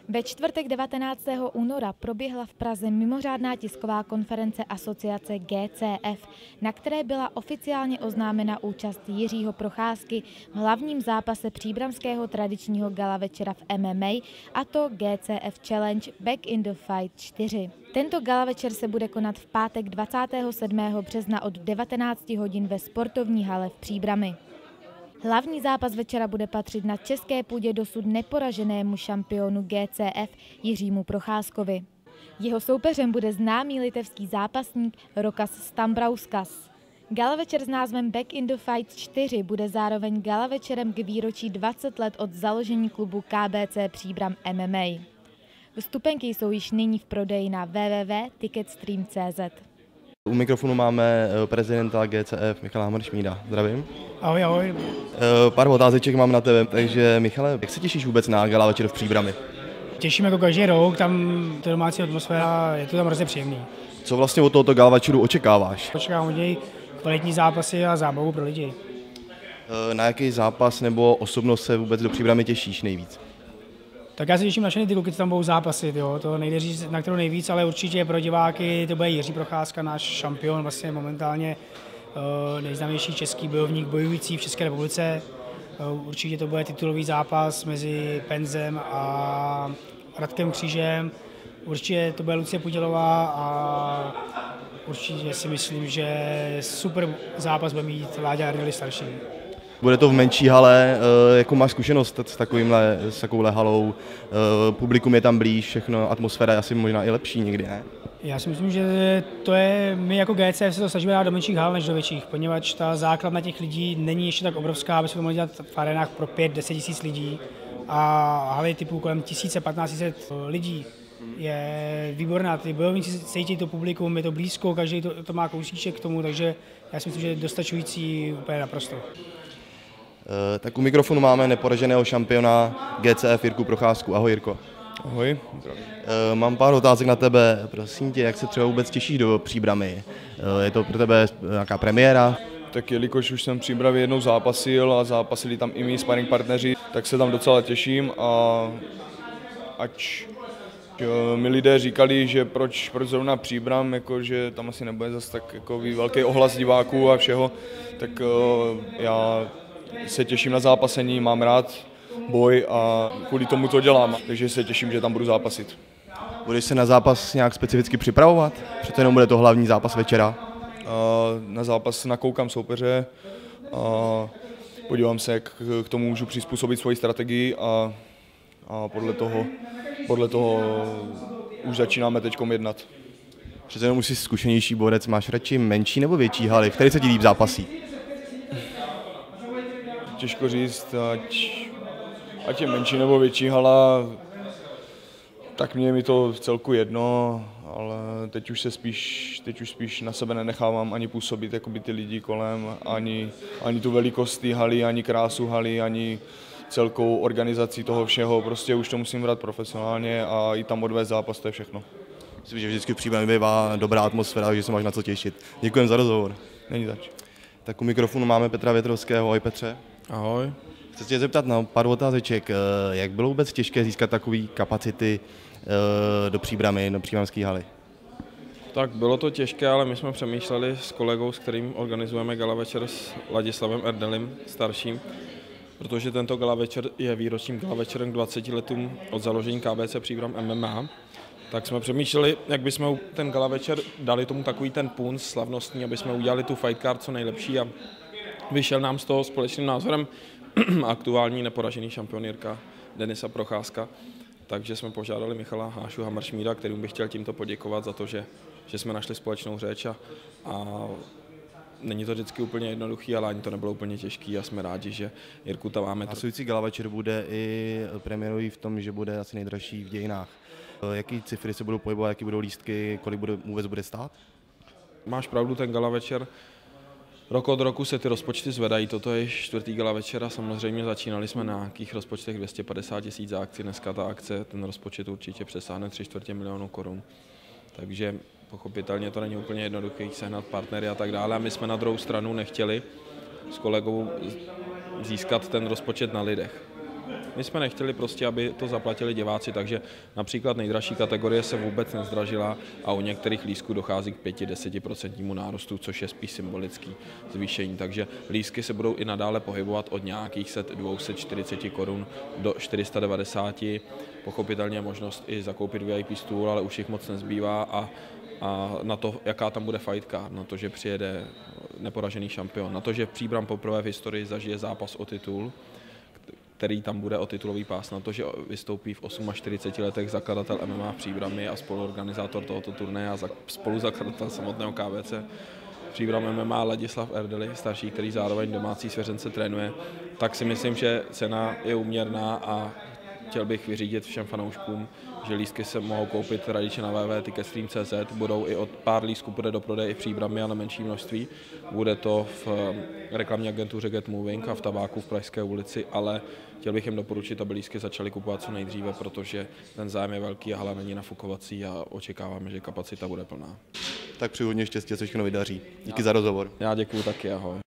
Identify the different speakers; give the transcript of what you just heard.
Speaker 1: Ve čtvrtek 19. února proběhla v Praze mimořádná tisková konference asociace GCF, na které byla oficiálně oznámena účast Jiřího Procházky v hlavním zápase příbramského tradičního gala večera v MMA, a to GCF Challenge Back in the Fight 4. Tento gala večer se bude konat v pátek 27. března od 19 hodin ve sportovní hale v Příbrami. Hlavní zápas večera bude patřit na české půdě dosud neporaženému šampionu GCF Jiřímu Procházkovi. Jeho soupeřem bude známý litevský zápasník Rokas Stambrauskas. Gala večer s názvem Back in the Fight 4 bude zároveň gala večerem k výročí 20 let od založení klubu KBC Příbram MMA. Vstupenky jsou již nyní v prodeji na www.ticketstream.cz.
Speaker 2: U mikrofonu máme prezidenta GCF Michala Hamršmída. Zdravím.
Speaker 3: Ahoj, ahoj.
Speaker 2: Pár otázeček mám na tebe, takže Michale, jak se těšíš vůbec na gala večer v Příbrami?
Speaker 3: Těším jako každý rok, tam ta domácí atmosféra, je to tam hrozně příjemný.
Speaker 2: Co vlastně od tohoto gala večeru očekáváš?
Speaker 3: Očekávám od něj kvalitní zápasy a zábavu pro lidi.
Speaker 2: Na jaký zápas nebo osobnost se vůbec do Příbrami těšíš nejvíc?
Speaker 3: Tak já se těším na všechny ty kluky, co tam budou zápasit, jo. To nejde říct na kterou nejvíc, ale určitě pro diváky to bude Jiří Procházka, náš šampion, vlastně momentálně nejznámější český bojovník bojující v České republice. Určitě to bude titulový zápas mezi Penzem a Radkem Křížem. Určitě to bude Lucie Pudělová a určitě si myslím, že super zápas bude mít Láďa Ardely starší.
Speaker 2: Bude to v menší hale, jakou máš zkušenost s takovouhle halou, publikum je tam blíž, všechno, atmosféra je asi možná i lepší někdy, ne?
Speaker 3: Já si myslím, že to je, my jako GCF se to snažíme dát do menších hal než do větších, poněvadž ta základna těch lidí není ještě tak obrovská, aby se to mohli dělat v arenách pro 5-10 tisíc lidí, a haly typu kolem 1000-1500 lidí je výborná. Ty bojovníci cítí to publikum, je to blízko, každý to má kousíček k tomu, takže já si myslím, že je dostačující úplně naprosto.
Speaker 2: Tak u mikrofonu máme neporaženého šampiona GCF Jirku Procházku. Ahoj Jirko.
Speaker 4: Ahoj.
Speaker 2: Mám pár otázek na tebe. Prosím tě, jak se třeba vůbec těšíš do Příbramy? Je to pro tebe nějaká premiéra?
Speaker 4: Tak jelikož už jsem v Příbravě jednou zápasil a zápasili tam i mý sparring partneři, tak se tam docela těším, a ať mi lidé říkali, že proč zrovna Příbram, jako, že tam asi nebude zase tak jako velký ohlas diváků a všeho, tak já se těším na zápasení, mám rád boj a kvůli tomu to dělám, takže se těším, že tam budu zápasit.
Speaker 2: Budeš se na zápas nějak specificky připravovat? Přece jenom bude to hlavní zápas večera.
Speaker 4: Na zápas nakoukám soupeře a podívám se, jak k tomu můžu přizpůsobit svoji strategii, a podle toho už začínáme teďkom jednat.
Speaker 2: Přece jenom už jsi zkušenější borec, máš radši menší nebo větší haly? V které se ti líp zápasí?
Speaker 4: Těžko říct, ať je menší nebo větší hala, tak mě je mi to v celku jedno, ale teď už spíš na sebe nenechávám ani působit jakoby ty lidi kolem, ani tu velikost té haly, ani krásu haly, ani celkou organizaci toho všeho. Prostě už to musím brát profesionálně a i tam odvést zápas, to je všechno.
Speaker 2: Myslím, že vždycky v Příbrami bývá dobrá atmosféra, že se máš na co těšit. Děkujem za rozhovor.
Speaker 4: Není zač.
Speaker 2: Tak u mikrofonu máme Petra Větrovského. Ahoj Petře.
Speaker 5: Ahoj.
Speaker 2: Chci se tě zeptat na pár otázeček. Jak bylo vůbec těžké získat takové kapacity do Příbramy, do příbramské haly?
Speaker 5: Tak bylo to těžké, ale my jsme přemýšleli s kolegou, s kterým organizujeme gala večer, s Ladislavem Ardelym starším, protože tento gala večer je výročním gala večerem k 20 letům od založení KBC Příbram MMA. Tak jsme přemýšleli, jak bychom ten gala večer dali tomu takový ten punc slavnostní, aby jsme udělali tu fight card co nejlepší, a vyšel nám z toho společným názorem aktuální neporažený šampion Jirka Denisa Procházka. Takže jsme požádali Michala Hášu Hamršmída, kterým bych chtěl tímto poděkovat za to, že jsme našli společnou řeč, a není to vždycky úplně jednoduchý, ale ani to nebylo úplně těžký a jsme rádi, že Jirku tam máme.
Speaker 2: Následující gala večer bude i premiérový v tom, že bude asi nejdražší v dějinách. Jaký cifry se budou pohybovat, jaký budou lístky, kolik vůbec bude stát?
Speaker 5: Máš pravdu, ten gala večer, rok od roku se ty rozpočty zvedají, toto je čtvrtý gala večer a samozřejmě začínali jsme na nějakých rozpočtech 250 000 za akci, dneska ta akce, ten rozpočet určitě přesáhne 3/4 milionu korun, takže pochopitelně to není úplně jednoduché sehnat partnery a tak dále, a my jsme na druhou stranu nechtěli s kolegou získat ten rozpočet na lidech. My jsme nechtěli prostě, aby to zaplatili diváci, takže například nejdražší kategorie se vůbec nezdražila a u některých lístků dochází k 5–10% nárůstu, což je spíš symbolický zvýšení. Takže lístky se budou i nadále pohybovat od nějakých 240 korun do 490. Pochopitelně je možnost i zakoupit VIP stůl, ale už jich moc nezbývá a na to, jaká tam bude fight card, na to, že přijede neporažený šampion, na to, že Příbram poprvé v historii zažije zápas o titul, který tam bude o titulový pás, na to, že vystoupí v 48 letech zakladatel MMA v Příbrami a spoluorganizátor tohoto turnaje a spoluzakladatel samotného KVC Příbram MMA Ladislav Erdely, starší, který zároveň domácí svěřence trénuje, tak si myslím, že cena je úměrná a chtěl bych vyřídit všem fanouškům, že lístky se mohou koupit radiče na www.ticketstream.cz, budou i od pár lístků půjde do prodeje i v Příbrami, ale menší množství. Bude to v reklamní agentuře Get Moving a v Tabáku v Pražské ulici, ale chtěl bych jim doporučit, aby lístky začaly kupovat co nejdříve, protože ten zájem je velký a hala není nafukovací a očekáváme, že kapacita bude plná.
Speaker 2: Tak přeji hodně štěstí, co všechno vydaří. Díky za rozhovor.
Speaker 5: Já děkuju taky, ahoj.